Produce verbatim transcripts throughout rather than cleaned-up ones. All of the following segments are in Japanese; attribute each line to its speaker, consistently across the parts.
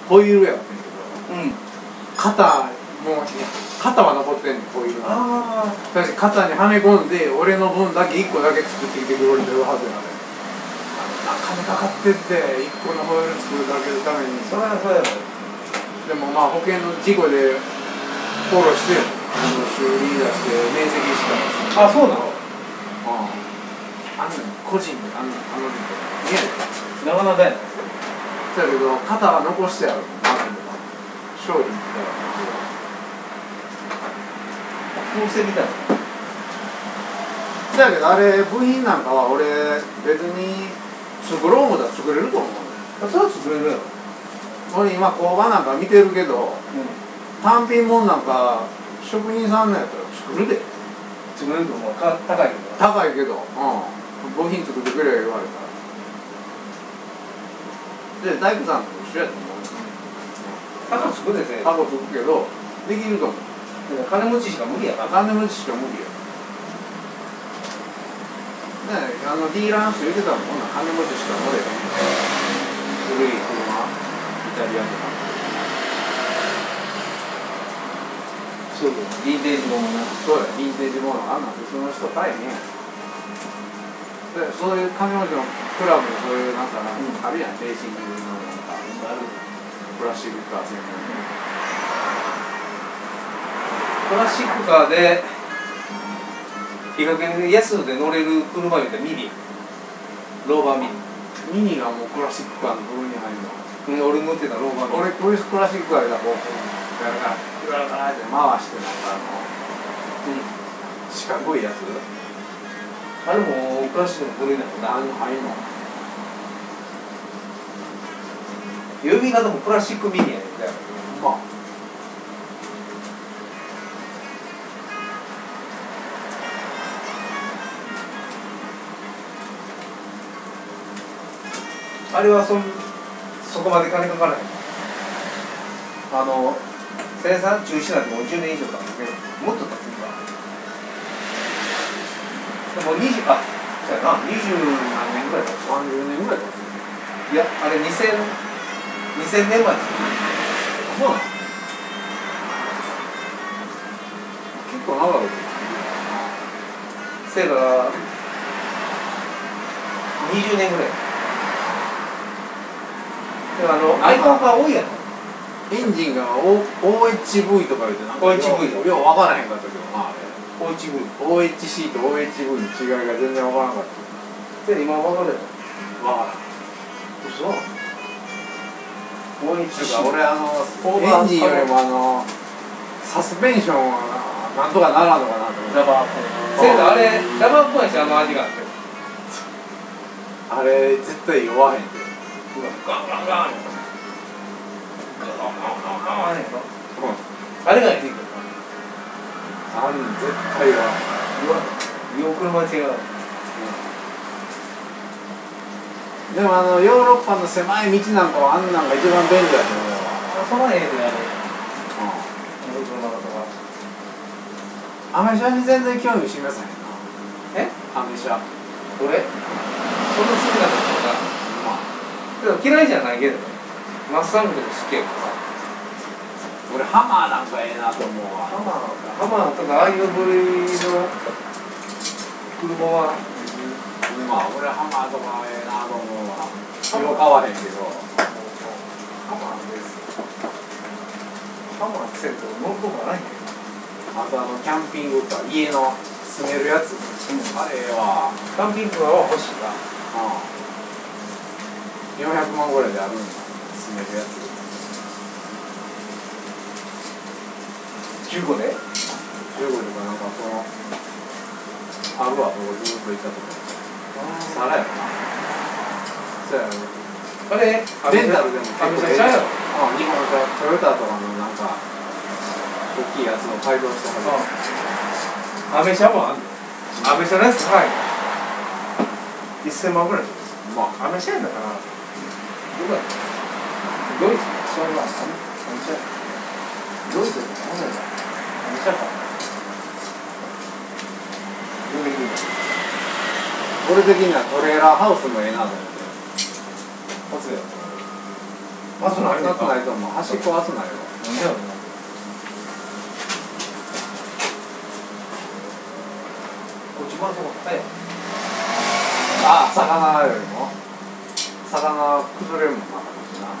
Speaker 1: ホイールやってんけど、
Speaker 2: うん、
Speaker 1: 肩もう肩は残ってんねん、ホイールが。
Speaker 2: ああ
Speaker 1: 確か肩にはめ込んで俺の分だけいっこだけ作ってきてくれてるはずやね。なかなかかってっていっこのホイール作るだけのために。
Speaker 2: それはそうやろ。
Speaker 1: でもまあ保険の事故でフォローしてあの修理出して面積したら。
Speaker 2: あ、そうなの。
Speaker 1: ああ、あんの個人であんのあの人見えない。
Speaker 2: なかなかやな。
Speaker 1: だけど肩は残してある。勝利みたいな。
Speaker 2: 風船みたいな。
Speaker 1: だけどあれ部品なんかは俺別に作ろうもだら作れると思うね。
Speaker 2: あ、それは作れるやろ。
Speaker 1: 俺今工場なんか見てるけど、
Speaker 2: うん、
Speaker 1: 単品もんなんか職人さんのやったら作るで。
Speaker 2: 作れると思う。か高いけど。
Speaker 1: 高いけど、うん、部品作ってくれ言われたら。で大工さんと一緒やと思う。
Speaker 2: 箱作れて。
Speaker 1: 箱作るけどできると思う。
Speaker 2: 金持ちしか無理やから。
Speaker 1: 金持ちしか無理や。ね、あのディーラーの人言ってたもん、こんな金持ちしか乗れへん。古い車、イタリアとか。
Speaker 2: そうそう、ヴィンテージものな。
Speaker 1: そうや、ヴィンテージもの、あんなん普通の人買えへんやん。で、そういう金持ちのクラブのそういうなんか、うん、あるやん、レーシングのなんか、あるプラスチックカー専門の。
Speaker 2: プラスチックカーで比較的安で乗れる車言うてミニ、ローバーミ
Speaker 1: ニ。ミニがもうプラスチックカーの部分に入るの。
Speaker 2: ニ。俺乗ってたローバーミニ。
Speaker 1: 俺プラスチックカーでこうガラガラガラガラって回してなんかあの、うん、四角いやつ。
Speaker 2: あれもプラスチックの部類なのな。
Speaker 1: あの入るの。
Speaker 2: 呼び方もプラスチックミニやねんだよ。
Speaker 1: まあ。
Speaker 2: あれはそそこまで金かからない。あの生産中止なんてもうじゅうねん以上経つけど、もっと経つんだ。でもにじゅう、あ、そうやな、にじゅうなんねんぐらい経つ。
Speaker 1: さんじゅうねんぐらい経つ。
Speaker 2: いや、あれにせん、にせんねんまえです。
Speaker 1: そうなの？結構長い。
Speaker 2: せいがにじゅうねんぐらい。でもあの、アイコンが多いやろ。
Speaker 1: エンジンが オーエイチブイ とか言うてなんか
Speaker 2: オーエイチブイ
Speaker 1: よう分からへんかったけどな、あれ
Speaker 2: オーエイチブイ。
Speaker 1: オーエイチシー と オーエイチブイ の違いが全然分からなかった。
Speaker 2: で、今分かるやろ。
Speaker 1: 分からん。
Speaker 2: 嘘？ オーエイチシー。
Speaker 1: 俺あのエンジンよりもあのサスペンションはなんとかならんのかなと思って。
Speaker 2: ラバーコン。せいだあれラバーコンやし、あの味があって。
Speaker 1: あれ絶対酔わへんで。
Speaker 2: ガンガンガン。あれ
Speaker 1: うん。
Speaker 2: あれがいいねんけどな。
Speaker 1: あん絶対酔わへん。
Speaker 2: よく車違う。
Speaker 1: でもあのヨーロッパの狭い道なんかはあんなんが一番便利だと思うわ。
Speaker 2: あ、そのええであれ。
Speaker 1: うん。アメ車に全然興味示さへんな。
Speaker 2: え？
Speaker 1: アメ車。
Speaker 2: 俺？そんな好きなことかな。
Speaker 1: まあ。
Speaker 2: けど嫌いじゃないけどね。マッサングとか好きやからさ。
Speaker 1: 俺ハマーなんかええなと思うわ。
Speaker 2: ハマーハマーとかああいう部類の車は、
Speaker 1: うん、まあ俺ハマーとかええなと思うわ。色変わへんけど。
Speaker 2: ハマーです。ハマーせんと乗るとこないねん。
Speaker 1: あとあのキャンピングカー、家の住めるやつ。うん、あれええわ。
Speaker 2: キャンピングカーは欲しいな。
Speaker 1: うん。よんひゃくまんぐらいであるんだ。住めるやつ。
Speaker 2: 中古で？
Speaker 1: 中国とかなんかそのあるわ、僕ずっと行ったとこ。さらやろな。そうやろ。
Speaker 2: あれ？
Speaker 1: レンタルでも結構
Speaker 2: ええやろ。
Speaker 1: あ、日本車、トヨタとかのなんか大きいやつを改造したはず。
Speaker 2: アメ車もあんの？アメ車のやつ高い。一千万ぐらいです。
Speaker 1: まあ、
Speaker 2: アメ車やんだから。どこや？ドイツ。それはアメ車。ドイツって何なんだ？アメ車か。
Speaker 1: 俺的にはトレーラーハウスもええなと思って。
Speaker 2: 初や。 あそない
Speaker 1: なくないと思う。端っこはすないよ。
Speaker 2: なんでやろな。こっちまでそこ高いやん。
Speaker 1: あ、魚よりも魚は崩れるもんな、こっちな。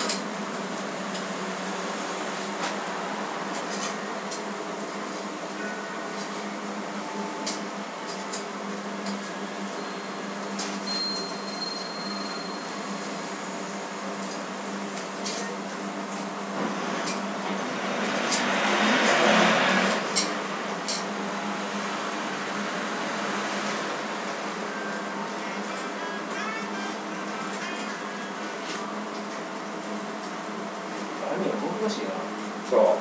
Speaker 2: 難しいな。
Speaker 1: そう。こ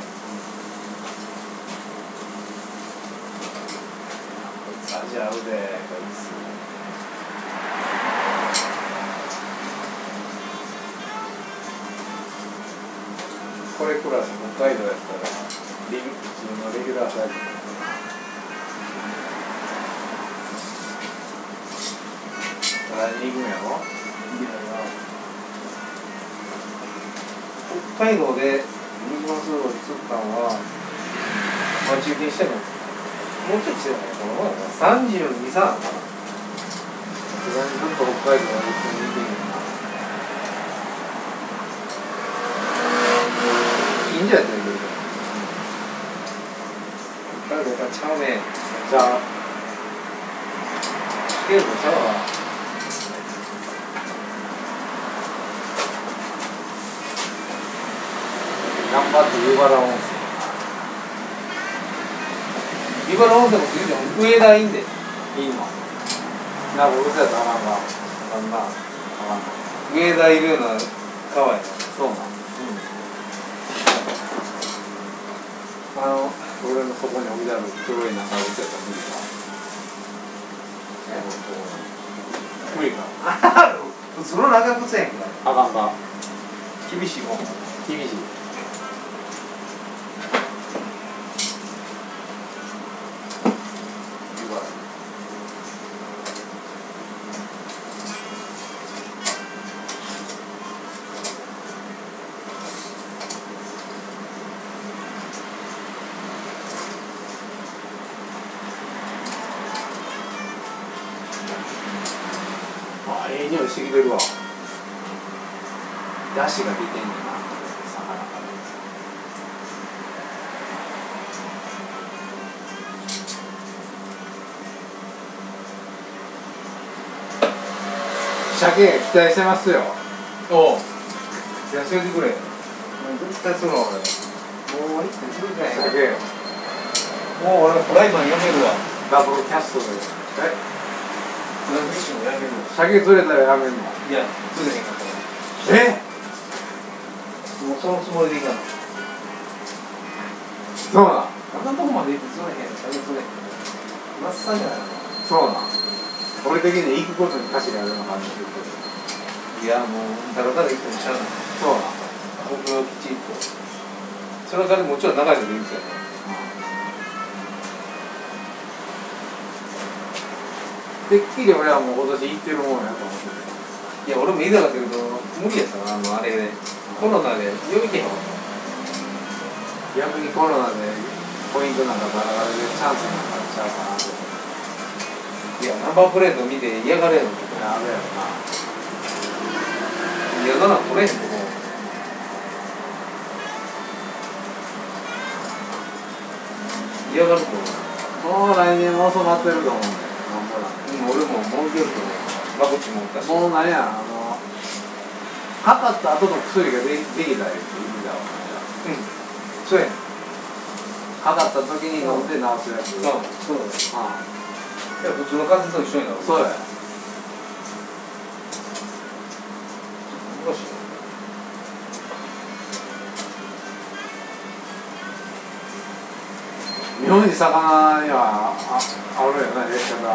Speaker 1: いつ味合うで、こいつ。これクラス北海道やったらリ普通のレギュラーサイズ。来年行くんやろ？
Speaker 2: 北海道でニジマスを釣ったのは待ち受けしてるの。もうちょっとしてたね。この前はさんじゅうに、さんかな。
Speaker 1: さすがにずっと北海道は行ってみてんな。いいんじゃないですか。
Speaker 2: 北海道がちゃうね。
Speaker 1: じゃあ、
Speaker 2: スケールもちゃうわ。
Speaker 1: 頑張って湯原温泉。
Speaker 2: 湯原温泉もついても上田いいんで。
Speaker 1: いいの。なんかうるさいとあかんが。あんな。あかんの。
Speaker 2: 上田いるような川やな。
Speaker 1: そうなん。あの、俺のそこに置いてある黒いなんかうるさいと無理か。無理か。
Speaker 2: ああ、その長靴やんけ。
Speaker 1: あかんか。
Speaker 2: 厳しいもん。
Speaker 1: 厳しい。あ、ええ匂いしてきてるわ。だしが出てんねんな、魚から。鮭期待してますよ。
Speaker 2: おう。じゃあ、それてくれ。もう絶対するわ、俺。もう一回するかい。
Speaker 1: 鮭。
Speaker 2: もう俺、フライパンやめるわ。
Speaker 1: ダブルキャストで。え、
Speaker 2: フライフィッシュもやめるわ。
Speaker 1: 鮭釣れたらやめんの？
Speaker 2: いや、釣れへんかったら。
Speaker 1: え？
Speaker 2: もうそのつもりでいかない。
Speaker 1: そうなん。
Speaker 2: あんなとこまで行って釣れへん。鮭釣れへん。マッサージじゃないの。
Speaker 1: そうなん。俺的に行くことに価値があるのかなって言うけど。
Speaker 2: いや、もう、だらだら行ってもしゃあない。
Speaker 1: そうなん。
Speaker 2: 僕はきちんと。その代わりもちろん長いのでいいんですよね。
Speaker 1: てっきり俺はもう今年行ってるもんやと思ってて。
Speaker 2: いや、俺も言いたかったけど、無理やったな、あの、あれで。コロナで、よいけへんわ。
Speaker 1: 逆にコロナでポイントなんかバラバラでチャンスなんかちゃうかなと思って。
Speaker 2: いや、ナンバープレート見て嫌がれんの。
Speaker 1: やべえよな。
Speaker 2: 嫌だな、取れへんとこ。嫌がると思う。
Speaker 1: もう来年は収まってると思うんだよ。なんぼなん
Speaker 2: うん、俺ももうけると思う。ワクチンも打ったし。
Speaker 1: もうなんや、あの、かかった後の薬がでできたりって意味だわ。
Speaker 2: うん。そうやねん。
Speaker 1: かかった時に飲んで治すやつ。
Speaker 2: ああ、そうだね。
Speaker 1: あ
Speaker 2: いや、普通の風邪と一緒になる。
Speaker 1: そうや。
Speaker 2: 難しいな。
Speaker 1: 日本に魚にはああるよね、やり方。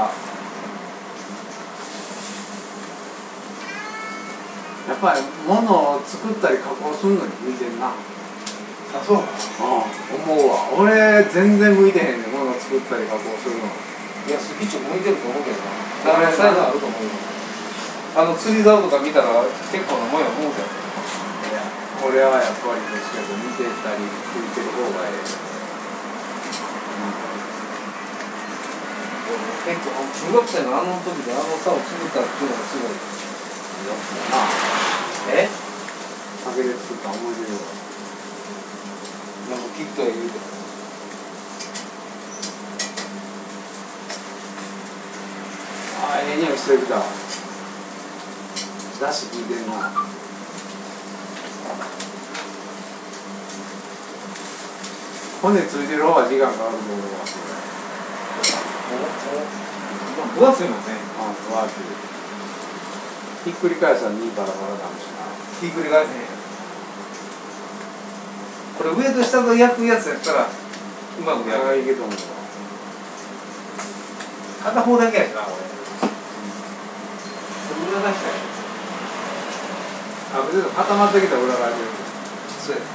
Speaker 1: やっぱり物を作ったり加工するのに向いてんな。
Speaker 2: あ、そうなの。
Speaker 1: ああ、思うわ。俺全然向いてへんねん、物を作ったり加工するの。
Speaker 2: いや、スピッチ向いてると思うけどな。だからサイズあると思うよ。あの釣り竿とか見たら結構なもんや思うけど。
Speaker 1: いや俺はやっぱりどっちかと見てたり吹いてる方がええ。
Speaker 2: 結構中学生のあの時であの差を作ったっていうのがすごい。
Speaker 1: あ
Speaker 2: え？
Speaker 1: 酒で作った思い出よ。
Speaker 2: なんかきっと言うて。
Speaker 1: ああ、ええ匂いしてきたわ。だし効いてるな。骨ついてる方が時間かかると思うわ。
Speaker 2: 分厚いもんね。
Speaker 1: ああ、分厚い。ひっくり返したらにバラバラかもしれない。
Speaker 2: ひっくり返せへん。これ上と下と焼くやつやったらうまく焼く。
Speaker 1: いけると思うわ。
Speaker 2: 片方だけやしな、これ。裏出したい。
Speaker 1: ある程度固まってきたら裏返せる。
Speaker 2: そうや。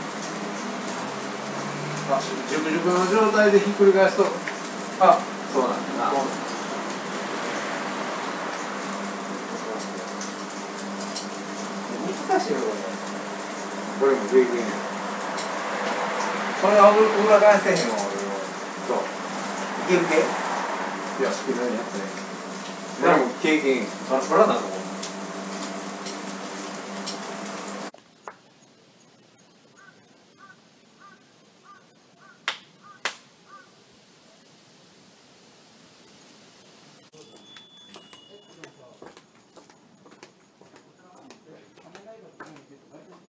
Speaker 1: あ、熟熟の状態でひっくり返すと、あ、そうなんだな。
Speaker 2: 難しいよ、これ。
Speaker 1: これも経験や。
Speaker 2: これは裏返せへんわ、俺は。
Speaker 1: そう。
Speaker 2: いける系？
Speaker 1: いや、少ないやつね。これも経験。
Speaker 2: バラバラなの？